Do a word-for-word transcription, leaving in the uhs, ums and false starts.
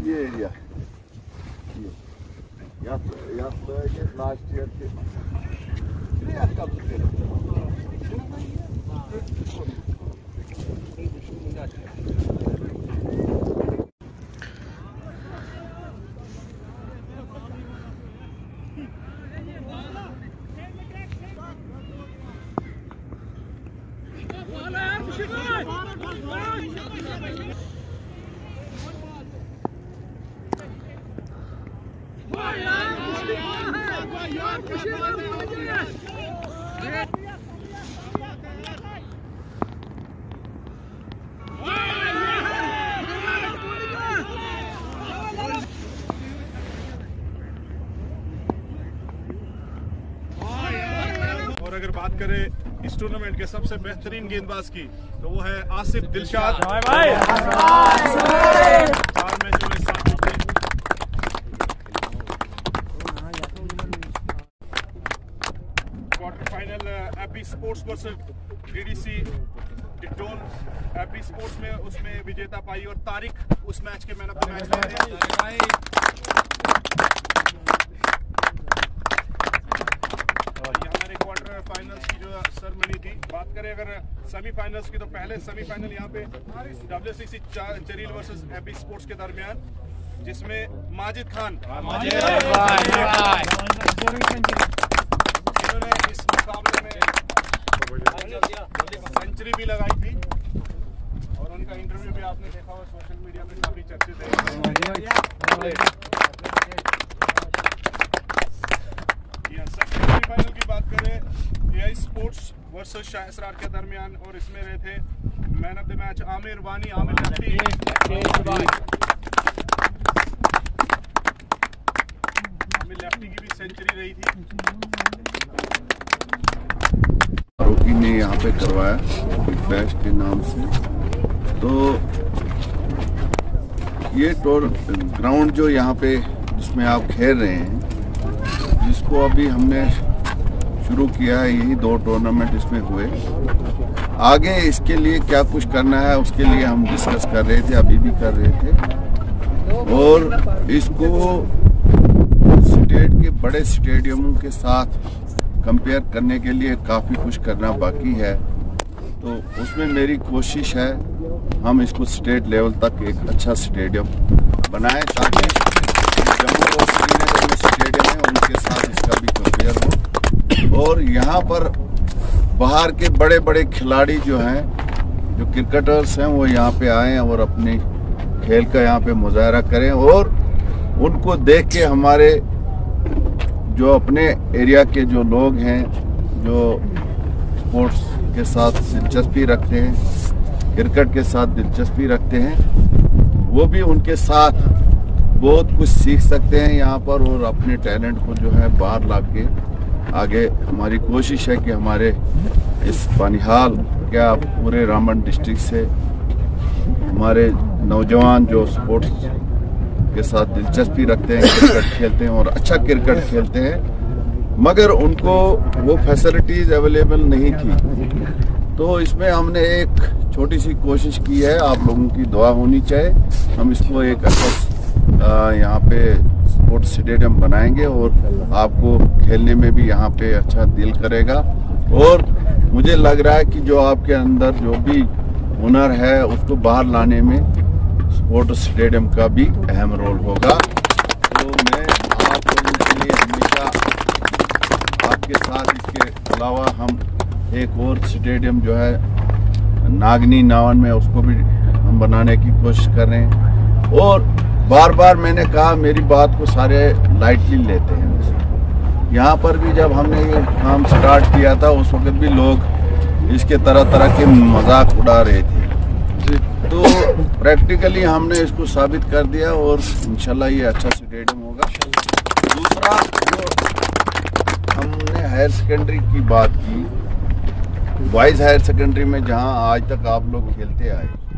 ये area last year के और अगर बात करें इस टूर्नामेंट के सबसे बेहतरीन गेंदबाज की तो वो है आसिफ दिलशाद। चार मैचों में सात wicket. Quarter final AP sports versus DDC टिटोल। एपी स्पोर्ट्स में उसमें विजेता पाई और तारिक उस मैच के मैन ऑफ द मैच रहे। क्वार्टर फाइनल्स की जो सेरेमनी थी, बात करें अगर सेमीफाइनल्स की तो पहले सेमीफाइनल यहाँ पे डब्ल्यूसीसी चरील वर्सेस एपी स्पोर्ट्स के दरमियान, जिसमें माजिद खान इन्होंने इस मुकाबले में सेंचुरी भी लगाई थी और उनका इंटरव्यू भी आपने देखा और सोशल मीडिया पे काफी चर्चित है। सेमीफाइनल की बात करें AI sports versus Shah Israr के दरमियान और इसमें रहे थे man of the match Aamir Wani. Aamir lefty Aamir lefty की भी सेंचुरी रही थी। आरोपी ने यहाँ पे करवाया बैश के नाम से। तो ये टोर ग्राउंड जो यहाँ पे जिसमें आप खेल रहे हैं, जिसको अभी हमने शुरू किया है, यही दो टूर्नामेंट इसमें हुए। आगे इसके लिए क्या कुछ करना है उसके लिए हम डिस्कस कर रहे थे, अभी भी कर रहे थे। और इसको स्टेट के बड़े स्टेडियमों के साथ कंपेयर करने के लिए काफ़ी कुछ करना बाकी है। तो उसमें मेरी कोशिश है हम इसको स्टेट लेवल तक एक अच्छा स्टेडियम बनाएं ताकि जम्मू और श्रीनगर में स्टेडियम है उनके साथ इसका भी कंपेयर हो। और यहाँ पर बाहर के बड़े बड़े खिलाड़ी जो हैं, जो क्रिकेटर्स हैं, वो यहाँ पे आएँ और अपने खेल का यहाँ पे मुजाहरा करें और उनको देख के हमारे जो अपने एरिया के जो लोग हैं, जो स्पोर्ट्स के साथ दिलचस्पी रखते हैं, क्रिकेट के साथ दिलचस्पी रखते हैं, वो भी उनके साथ बहुत कुछ सीख सकते हैं यहाँ पर और अपने टैलेंट को जो है बाहर ला के आगे। हमारी कोशिश है कि हमारे इस बानिहाल क्या पूरे रामबन डिस्ट्रिक्ट से हमारे नौजवान जो स्पोर्ट्स के साथ दिलचस्पी रखते हैं, क्रिकेट खेलते हैं और अच्छा क्रिकेट खेलते हैं, मगर उनको वो फैसिलिटीज़ अवेलेबल नहीं थी। तो इसमें हमने एक छोटी सी कोशिश की है, आप लोगों की दुआ होनी चाहिए। हम इसको एक अच्छा यहाँ पे स्पोर्ट्स स्टेडियम बनाएंगे और आपको खेलने में भी यहाँ पे अच्छा दिल करेगा। और मुझे लग रहा है कि जो आपके अंदर जो भी हुनर है उसको बाहर लाने में स्पोर्ट्स स्टेडियम का भी अहम रोल होगा। तो मैं आप लोगों के लिए हमेशा आपके साथ, इसके अलावा हम एक और स्टेडियम जो है नागनी नावन में, उसको भी हम बनाने की कोशिश कर रहे हैं। और बार बार मैंने कहा, मेरी बात को सारे लाइटली लेते हैं। यहाँ पर भी जब हमने ये काम स्टार्ट किया था उस वक्त भी लोग इसके तरह तरह के मजाक उड़ा रहे थे। तो प्रैक्टिकली हमने इसको साबित कर दिया और इंशाल्लाह ये अच्छा स्टेडियम होगा। दूसरा, जो हमने हायर सेकेंडरी की बात की, बॉयज़ हायर सेकेंडरी में जहाँ आज तक आप लोग खेलते आए,